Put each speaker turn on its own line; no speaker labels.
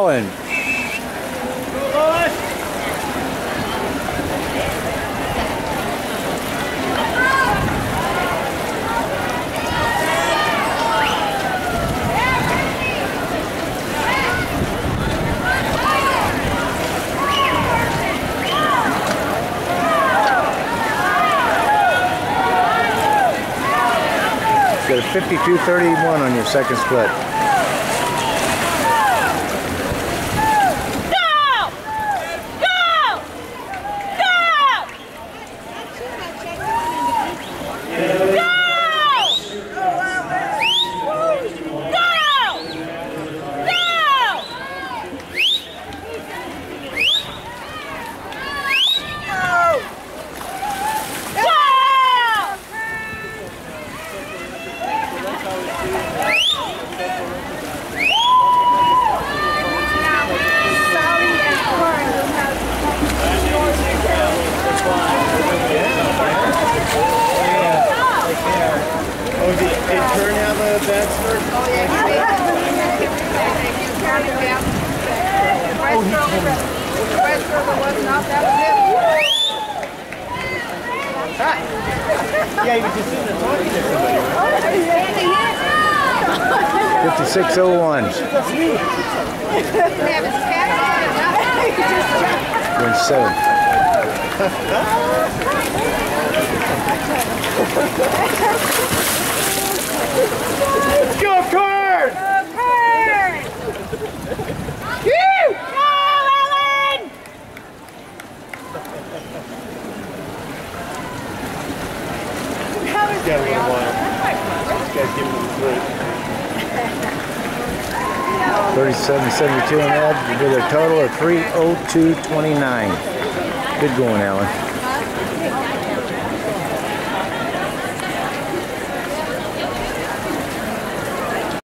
Allen. Got a 52-31 on your second split.
Yeah, he was just sitting there talking to somebody.
56-01. Win 7.
Let's go, Kurt! Got a little while. This guy's giving him the
37-72 on that. You did a total of 302.29. Good going, Alan.